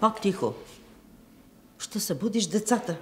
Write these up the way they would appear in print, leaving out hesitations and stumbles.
По-тихо. Ще събудиш децата.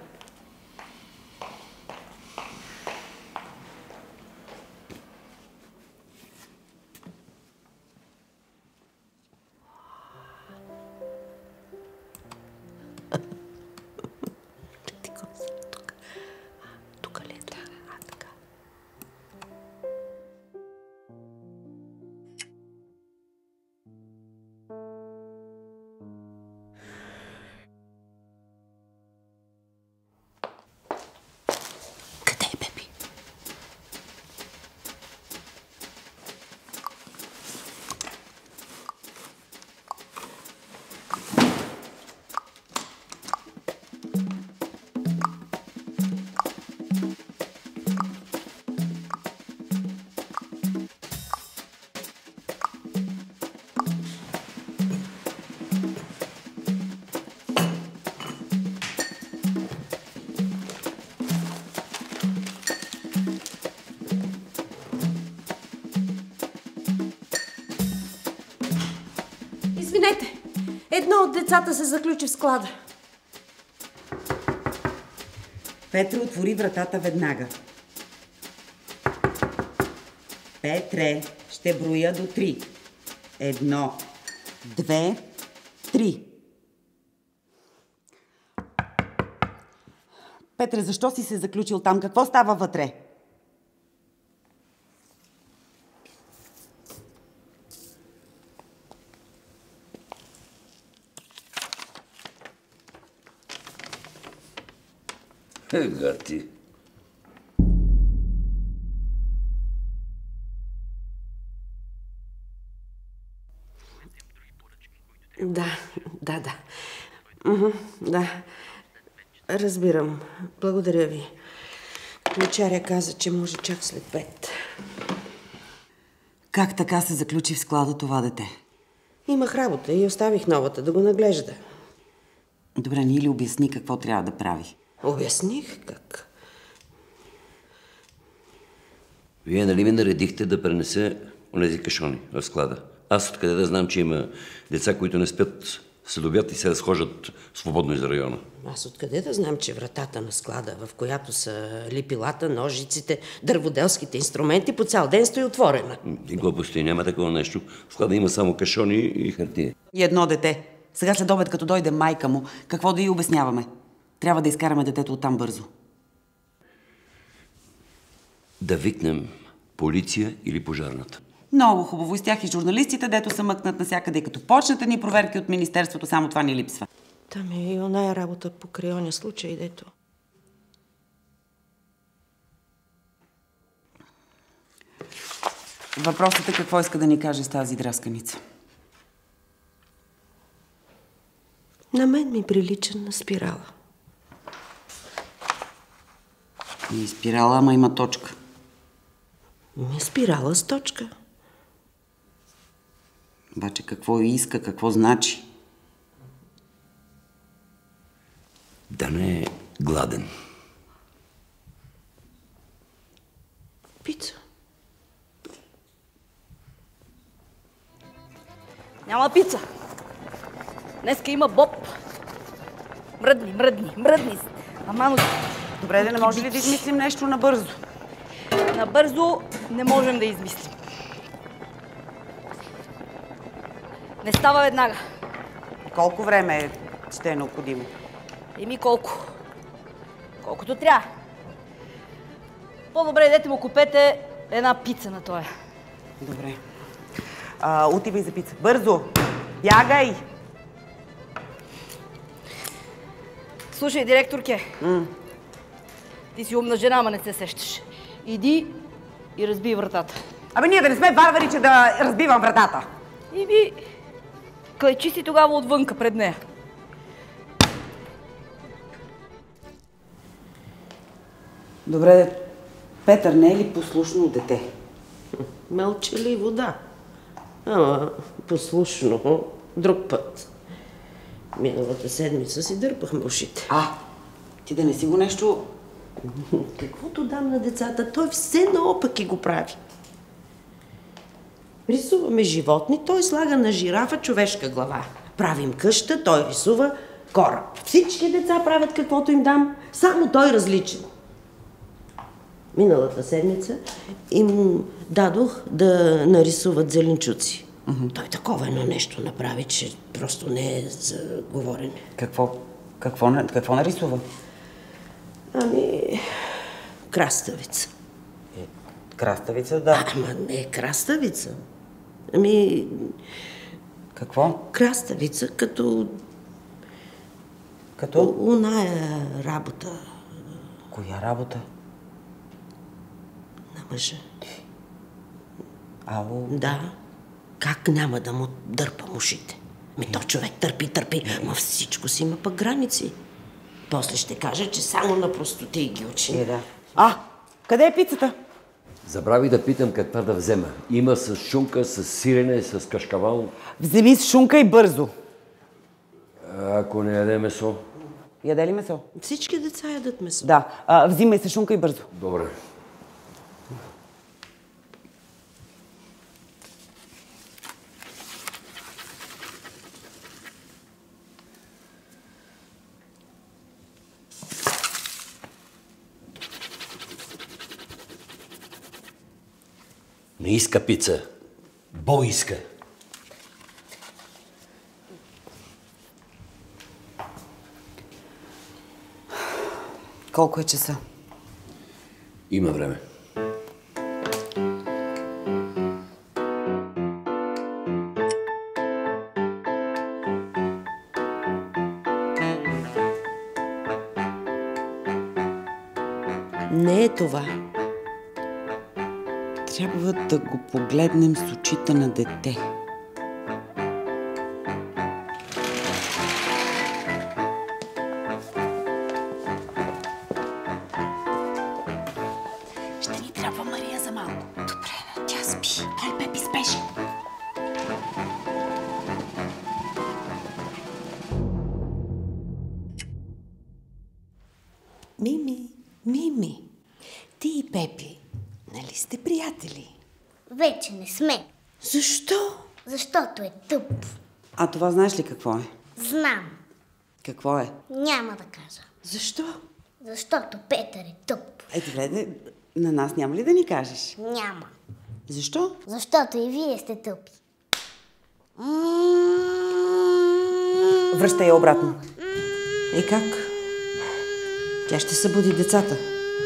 Извинете, едно от децата се заключи в склада. Петре, отвори вратата веднага. Петре, ще броя до 3. 1, 2, 3. Петре, защо си се заключил там? Какво става вътре? Гати. Да. Да. Разбирам. Благодаря ви. Ключаря каза, че може чак след 5. Как така се заключи в склада това дете? Имах работа и оставих новата да го наглежда. Добре, ни ли обясни какво трябва да прави? Обясних как. Вие нали ми наредихте да пренесе онези кашони в склада? Аз откъде да знам, че има деца, които не спят след обяд и се разхождат свободно из района? Аз откъде да знам, че вратата на склада, в която са липилата, ножиците, дърводелските инструменти, по цял ден стои отворена? И глупости, няма такова нещо. В склада има само кашони и хартия. И едно дете. Сега след обед, като дойде майка му, какво да й обясняваме? Трябва да изкараме детето оттам бързо. Да викнем полиция или пожарната. Много хубаво. С тях и журналистите, дето са мъкнат навсякъде. И като почнете ни проверки от министерството, само това ни липсва. Там е и оная работа покрай оня случай, дето. Въпросът е какво иска да ни каже с тази драсканица. На мен ми прилича на спирала. И спирала, ама има точка. Спирала с точка. Обаче какво иска, какво значи? Да не е гладен. Пица. Няма пица. Днеска има боб. Мръдни. Амано... Добре, да не може ли да измислим нещо набързо? Набързо не можем да измислим. Не става веднага. Колко време ще е необходимо? Колко? Колкото трябва. По-добре идете му купете една пица на тоя. Добре. Отивай за пица. Бързо! Бягай! Слушай, директорке. Ти си умна жена, ама не се сещаш. Иди и разбий вратата. Абе ние да не сме варвари, че да разбивам вратата. Клечи си тогава отвънка пред нея. Добре, Петър не е ли послушно дете? Мълчаливо, да. Ама послушно друг път. Миналата седмица си дърпахме ушите. Ти да не си го нещо... Каквото дам на децата, той все наопаки го прави. Рисуваме животни, той слага на жирафа човешка глава. Правим къща, той рисува кораб. Всички деца правят каквото им дам, само той различен. Миналата седмица им дадох да нарисуват зеленчуци. Той такова едно нещо направи, че просто не е за говорене. Какво нарисува? Ами, краставица. Краставица, да. Ама не краставица. Ами... Какво? Краставица, като... Оная работа. Коя работа? На мъжа. Ало? Да. Как няма да му дърпам ушите? То човек търпи, но всичко си има пък граници. После ще кажа, че само на простоти ги учи. Да. Къде е пицата? Забрави да питам каква да взема. Има с шунка, с сирене, с кашкавал. Вземи с шунка и бързо. Ако не яде месо? Яде ли месо? Всички деца ядат месо. Да. Взимай с шунка и бързо. Добре. Не иска пица. Бо иска. Колко е часа? Има време. Не е това. Трябва да го погледнем с очите на дете. Ще ни трябва Мария за малко. Добре, тя спи. Дай, Пепи, спеше. Мими, ти и Пепи, нали сте приятели? Вече не сме. Защо? Защото е тъп. А това знаеш ли какво е? Знам. Какво е? Няма да кажа. Защо? Защото Петър е тъп. Гледай, на нас няма ли да ни кажеш? Няма. Защо? Защото и вие сте тъпи. Връщай я обратно. Как? Тя ще събуди децата.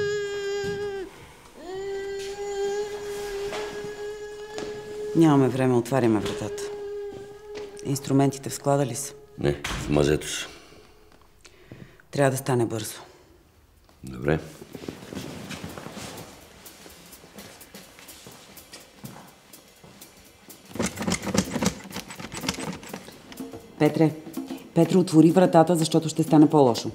Нямаме време, отваряме вратата. Инструментите в склада ли са? Не, в мазето са. Трябва да стане бързо. Добре. Петре, отвори вратата, защото ще стане по-лошо.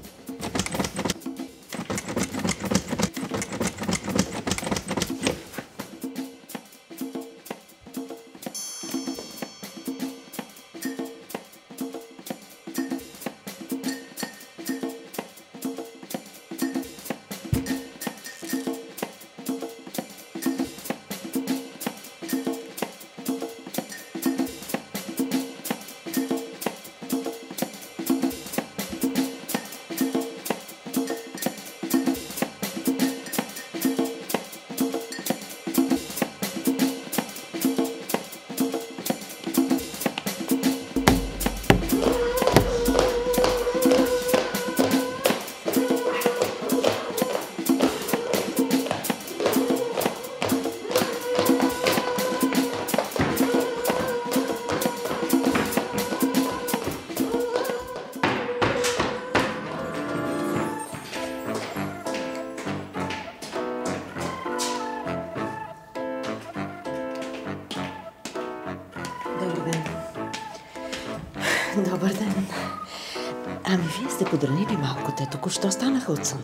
Добър ден. Ами, вие сте подранили малко, те току-що станаха от сън.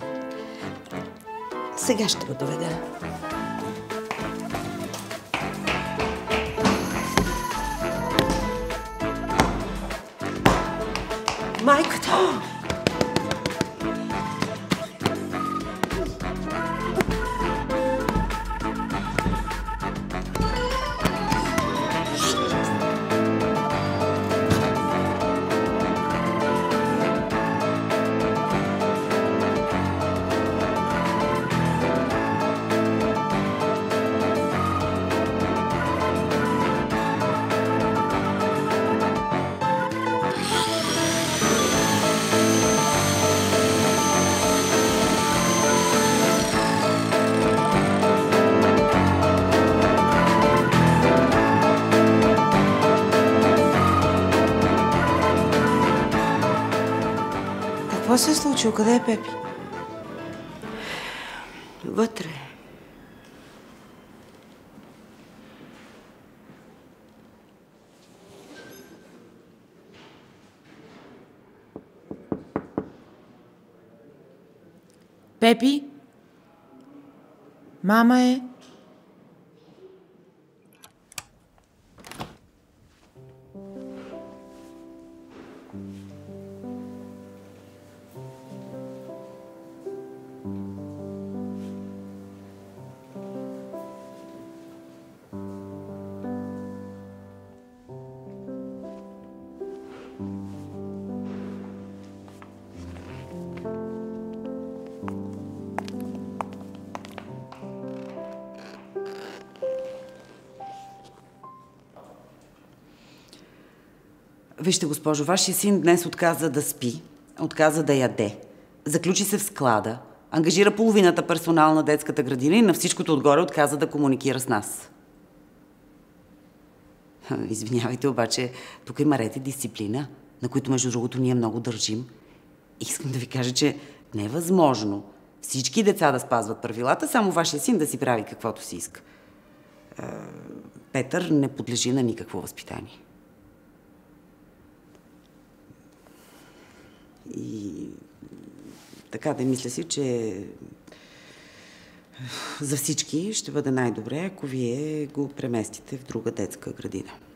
Сега ще го доведа. Майката! Какво се е случило? Къде е Пепи? Вътре. Пепи? Мама е... Вижте, госпожо, вашия син днес отказа да спи, отказа да яде, заключи се в склада, ангажира половината персонал на детската градина и на всичкото отгоре отказа да комуникира с нас. Извинявайте, обаче, тук има ред и дисциплина, на които, между другото, ние много държим. Искам да ви кажа, че не е възможно всички деца да спазват правилата, само вашия син да си прави каквото си иска. Петър не подлежи на никакво възпитание. И така да мисля си, че за всички ще бъде най-добре, ако вие го преместите в друга детска градина.